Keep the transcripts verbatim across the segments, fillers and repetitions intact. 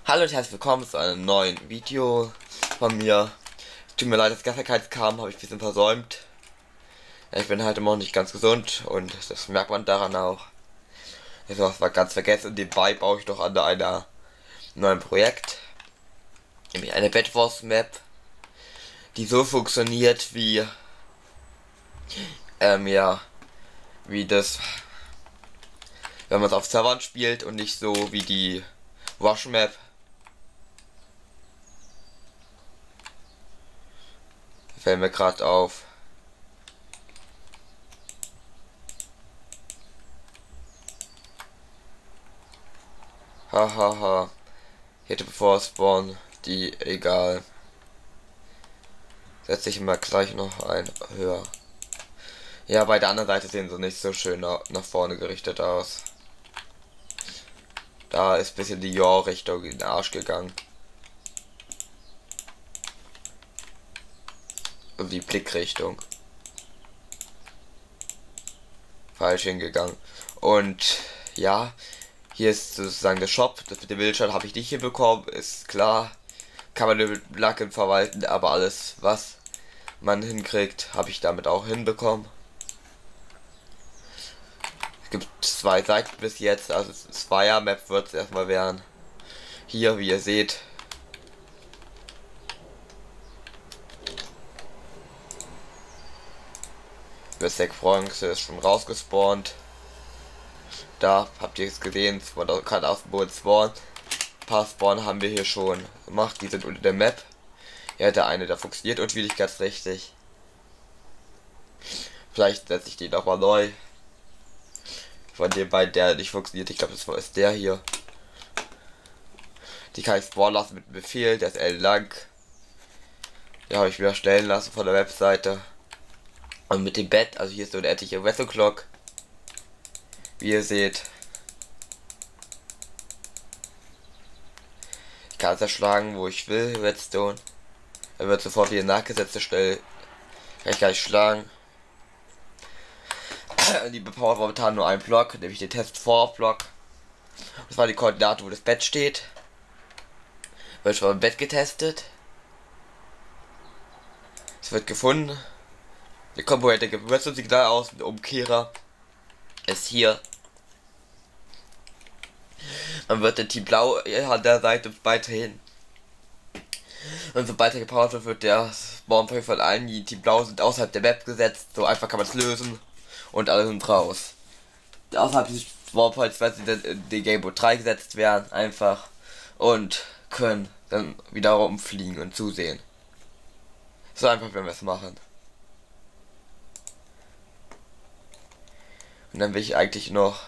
Hallo und herzlich willkommen zu einem neuen Video von mir. Es tut mir leid, dass gestern keins kam, habe ich ein bisschen versäumt. Ich bin halt immer noch nicht ganz gesund und das merkt man daran auch. Ich habe was ganz vergessen und nebenbei baue ich doch an einer neuen Projekt. Nämlich eine Bed Wars Map, die so funktioniert wie, ähm, ja, wie das, wenn man es auf Servern spielt und nicht so wie die Rush Map. Fällt mir gerade auf. Hahaha. Ha, ha. Ich hätte bevor Spawn die, egal. Setze ich mal gleich noch ein höher. Ja, bei der anderen Seite sehen sie nicht so schön nach, nach vorne gerichtet aus. Da ist ein bisschen die Jahr-Richtung in den Arsch gegangen. Und die Blickrichtung. Falsch hingegangen. Und ja, hier ist sozusagen der Shop. Das mit dem Bildschirm habe ich nicht hinbekommen, ist klar. Kann man mit Plugin verwalten, aber alles, was man hinkriegt, habe ich damit auch hinbekommen. Es gibt zwei Seiten bis jetzt, also Zweier Map wird es erstmal werden. Hier, wie ihr seht. Westek Bronze ist schon rausgespawnt. Da habt ihr es gesehen, man kann aus dem Boden spawnen. Ein paar Spawn haben wir hier schon gemacht, die sind unter der Map. Ja, der eine, der funktioniert irgendwie nicht ganz richtig. Vielleicht setze ich den auch mal neu. Von dem beiden, der nicht funktioniert, ich glaube, das ist der hier. Die kann ich spawnen lassen mit einem Befehl, der ist ellenlang. Ja, habe ich mir erstellen lassen von der Webseite. Und mit dem Bett, also hier ist so eine etliche Wrestle Clock. Wie ihr seht. Ich kann es erschlagen, wo ich will, Redstone. Er wird sofort wieder nachgesetzt, schnell. Kann ich gar nicht schlagen. Die bepowert momentan nur einen Block, nämlich den Test vor Block. Das war die Koordinate, wo das Bett steht. Wird schon beim Bett getestet. Es wird gefunden. Der Komponente gibt Redstone-Signal aus, der Umkehrer ist hier. Man wird den Team Blau an der Seite weiterhin. Und sobald er gepowert wird, wird der Spawnpoint von allen, die Team Blau sind, außerhalb der Map gesetzt. So einfach kann man es lösen. Und alle sind raus. Außerhalb des Spawnpoints werden sie in den Game Mode drei gesetzt werden. Einfach. Und können dann wieder rumfliegen und zusehen. So einfach, wenn wir es machen. Und dann will ich eigentlich noch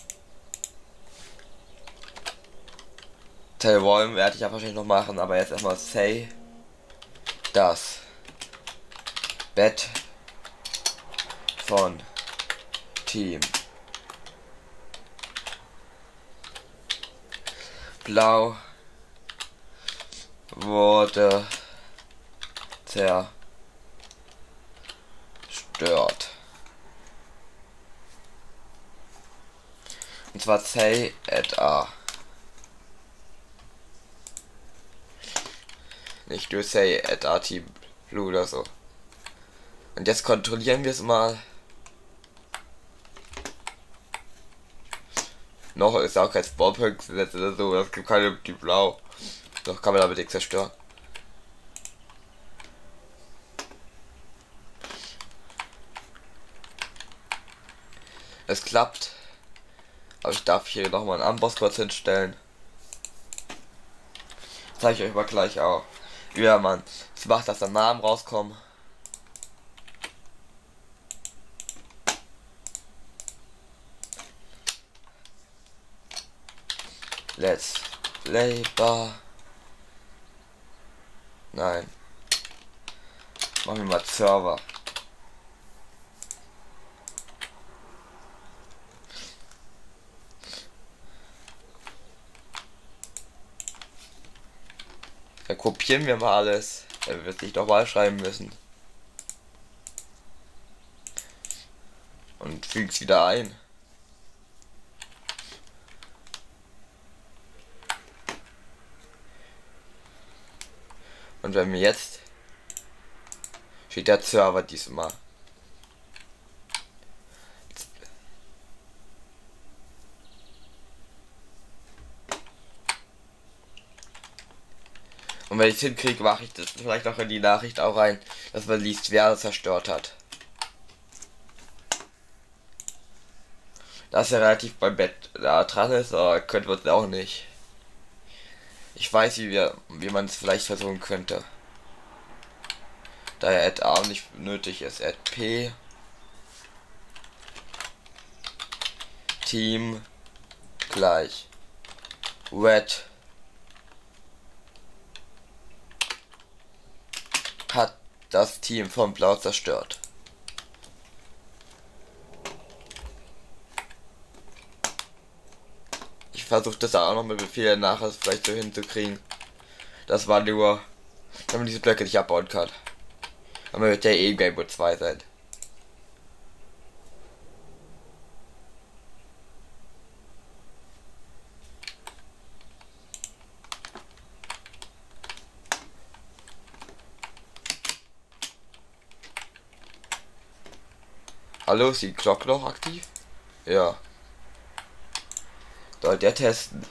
Tellwollen werde ich ja wahrscheinlich noch machen, aber jetzt erstmal say das Bett von Team Blau wurde zerstört. Und zwar say at a. Nicht du say at a Team Blue oder so. Und jetzt kontrollieren wir es mal. Noch ist auch kein Spawnpunkt gesetzt oder so. Es gibt keine Team Blau. Doch kann man damit nichts zerstören. Es klappt. Aber ich darf hier nochmal einen Amboss kurz hinstellen. Zeige ich euch mal gleich auch. Wie man es macht, dass da Namen rauskommen. Let's play bar. Nein. Machen wir mal Server. Dann kopieren wir mal alles. Er wird nicht nochmal schreiben müssen. Und fügen es wieder ein. Und wenn wir jetzt steht der Server diesmal. Und wenn ich es hinkriege, mache ich das vielleicht auch in die Nachricht auch rein, dass man liest, wer es zerstört hat. Dass er relativ beim Bett da dran ist, aber könnte man es auch nicht. Ich weiß, wie wir, wie man es vielleicht versuchen könnte. Da er add a nicht nötig ist, add p Team gleich red hat das Team von Blau zerstört. Ich versuche das auch noch mit Befehl nachher vielleicht so hinzukriegen. Das war nur, wenn man diese Blöcke nicht abbauen kann. Aber wird ja eh im Game Mode zwei sein. Hallo, ist die Glocke noch aktiv? Ja. Soll der testen?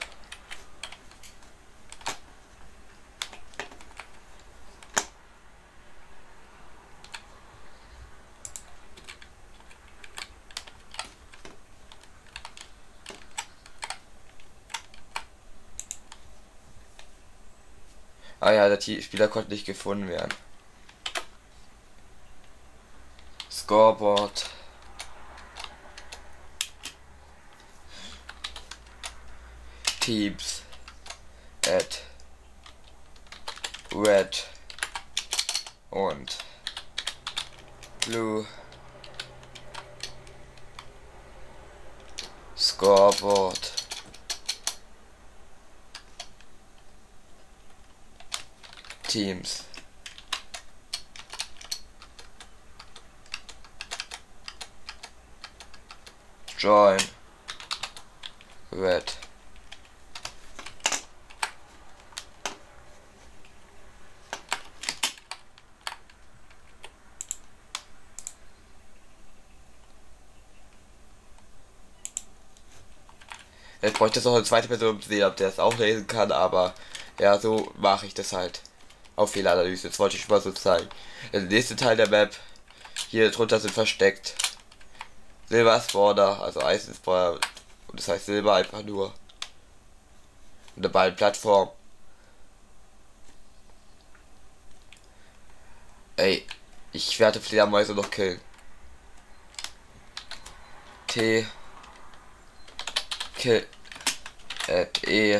Ah ja, der Spieler konnte nicht gefunden werden. Scoreboard. Teams. Add. Red. Und. Blue. Scoreboard. Teams. Join. Red. Jetzt bräuchte es noch eine zweite Person, um zu sehen, ob der es auch lesen kann, aber ja, so mache ich das halt. Auf Fehleranalyse, das wollte ich schon mal so zeigen. Der nächste Teil der Map, hier drunter sind versteckt Silber Spawner, also Eisen Spawner, und das heißt Silber einfach nur. Und der beiden Plattform. Ey, ich werde Fledermäuse noch killen. T Kill Add E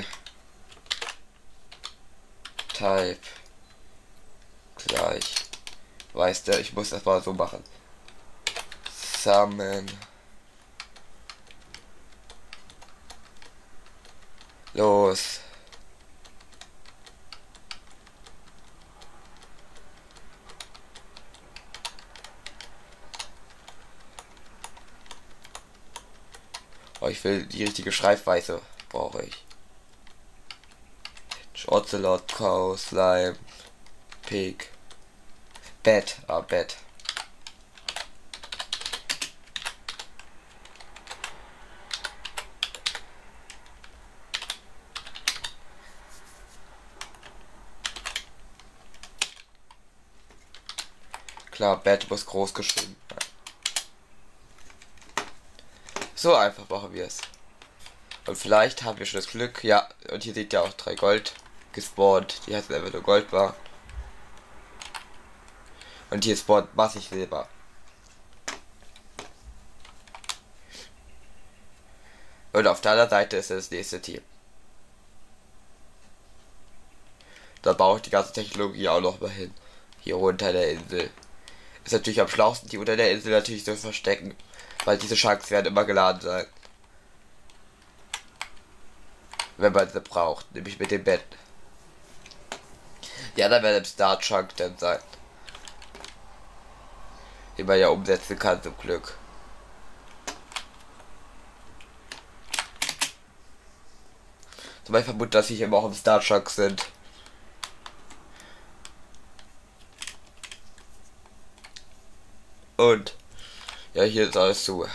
Type gleich. Weißt du, ich muss das mal so machen. Summon. Los. Oh, ich will die richtige Schreibweise. Brauche ich. Ocelot, Cow, Slime, Pig, Bat, ah, Bat. Klar, Bat muss groß geschrieben. So einfach machen wir es. Und vielleicht haben wir schon das Glück, ja, und hier seht ihr auch drei Gold gespawnt, die heißt einfach nur Gold war. Und hier spawnt massig Silber. Und auf der anderen Seite ist das nächste Team. Da baue ich die ganze Technologie auch noch mal hin. Hier unter der Insel. Ist natürlich am schlausten, die unter der Insel natürlich so verstecken. Weil diese Chunks werden immer geladen sein. Wenn man sie braucht, nämlich mit dem Bett. Die anderen werden im Star Chunk dann sein. Den man ja umsetzen kann zum Glück. Zum Beispiel vermute, dass sie immer auch im Star Chunk sind. Und ja, hier ist alles zu.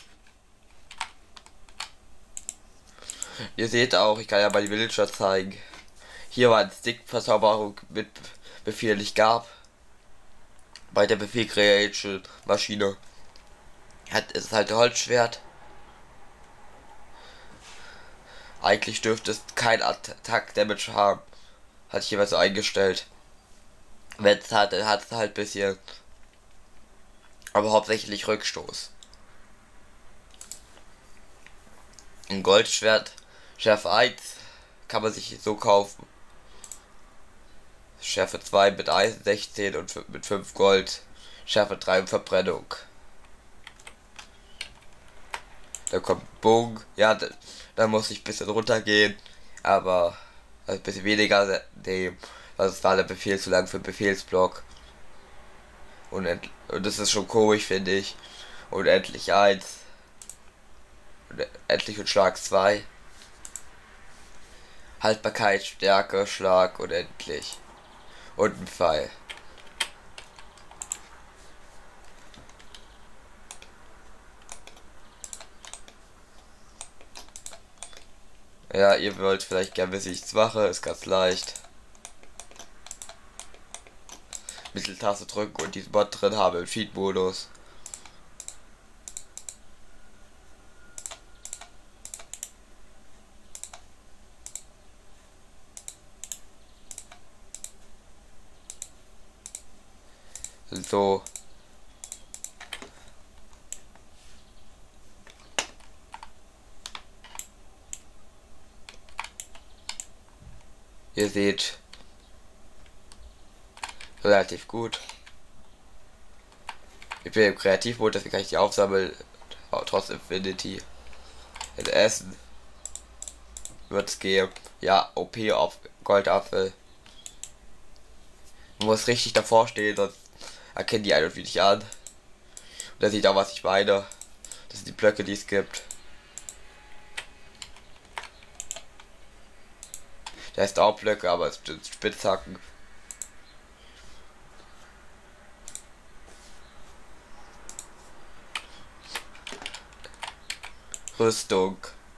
Ihr seht auch, ich kann ja mal die Villager zeigen. Hier war ein Stick-Verzauberung mit Befehl nicht gab. Bei der Befehl Creation Maschine. Hat ist halt ein Holzschwert. Eigentlich dürfte es kein Attack Damage haben. Hatte ich jeweils so eingestellt. Wenn es hat, dann hat es halt ein bisschen. Aber hauptsächlich Rückstoß. Ein Goldschwert, Schärfe eins, kann man sich so kaufen. Schärfe zwei mit Eisen sechzehn und mit fünf Gold. Schärfe drei und Verbrennung. Da kommt Bogen. Ja, da, da muss ich ein bisschen runtergehen. Aber also ein bisschen weniger nehmen. Das war der Befehl zu lang für den Befehlsblock. Und, und das ist schon komisch, finde ich. Und endlich eins. Und endlich und Schlag zwei. Haltbarkeit, Stärke, Schlag und endlich. Und ein Pfeil. Ja, ihr wollt vielleicht gerne wissen, wie ich es mache, ist ganz leicht. Mitteltaste drücken und diesen Mod drin habe im Cheat-Modus. So. Ihr seht, relativ gut. Ich bin im Kreativmodus, deswegen kann ich die aufsammeln. Aber trotz Infinity. In Essen wird es gehen. Ja, O P auf Goldapfel. Man muss richtig davor stehen, sonst erkennen die einen und wie nicht an. Und da sieht auch, was ich meine. Das sind die Blöcke, die es gibt. Da ist auch Blöcke, aber es sind Spitzhacken. Rüstung.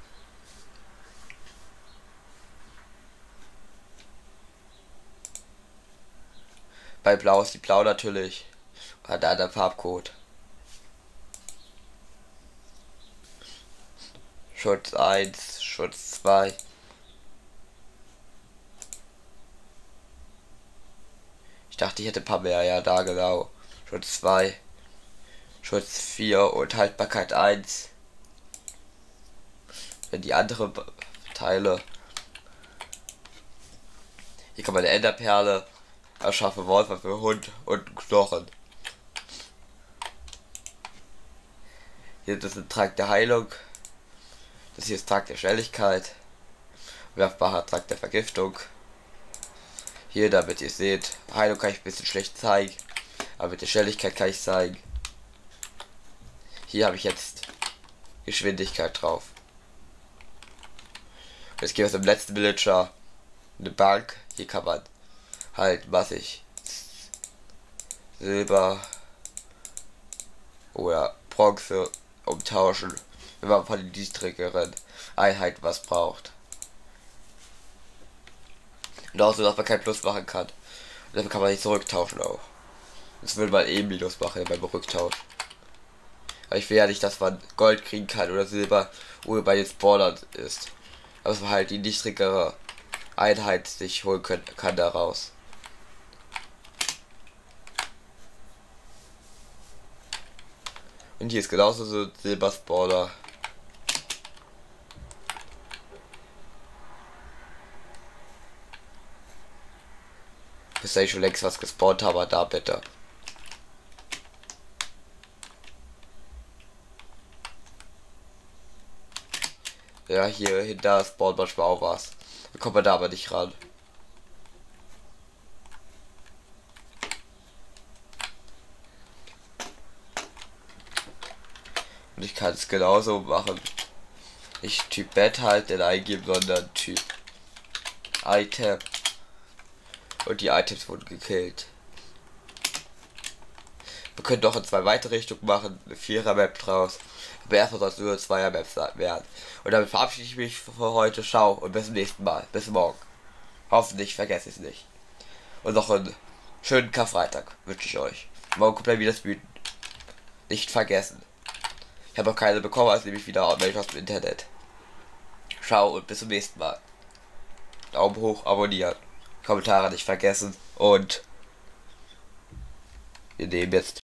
Bei Blau ist die Blau natürlich. Hat da der Farbcode. Schutz eins, Schutz zwei. Ich dachte, ich hätte ein paar mehr. Ja, da genau. Schutz zwei. Schutz vier und Haltbarkeit eins. Wenn die andere Teile. Hier kann man eine Enderperle. Erschaffe Wolfer für Hund und Knochen. Hier das ist ein Trank der Heilung. Das hier ist Trank der Schnelligkeit. Werfbarer Trank der Vergiftung. Hier, damit ihr seht, Heilung kann ich ein bisschen schlecht zeigen. Aber mit der Schnelligkeit kann ich zeigen. Hier habe ich jetzt Geschwindigkeit drauf. Und jetzt gehen wir zum letzten Villager. Eine Bank. Hier kann man halt massig Silber oder Bronze umtauschen, wenn man von den niedrigeren Einheiten was braucht. Und auch so, dass man kein Plus machen kann. Und dafür kann man nicht zurücktauschen auch. Das würde man eh Minus machen beim Rücktausch. Aber ich will ja nicht, dass man Gold kriegen kann oder Silber, ohne bei den Spawnern ist. Aber dass man halt die niedrigere Einheit sich holen können, kann daraus. Und hier ist genauso so ein Silberspawner. Bis ich schon längst was gespawnt habe, da bitte. Ja, hier hinter spawnt manchmal auch was. Da kommt man da aber nicht ran. Und ich kann es genauso machen. Nicht Typ Bett halt denn eingeben, sondern Typ Item. Und die Items wurden gekillt. Wir können doch in zwei weitere Richtungen machen, eine Vierer-Map draus. Aber erstmal soll es nur Zweier-Maps werden. Und damit verabschiede ich mich für heute. Ciao und bis zum nächsten Mal. Bis morgen. Hoffentlich vergesse ich es nicht. Und noch einen schönen Karfreitag wünsche ich euch. Morgen kommt dann wieder das Wüten. Nicht vergessen. Ich habe noch keine bekommen, also nehme ich wieder welche aus dem Internet. Ciao und bis zum nächsten Mal. Daumen hoch, abonnieren. Kommentare nicht vergessen. Und wir nehmen jetzt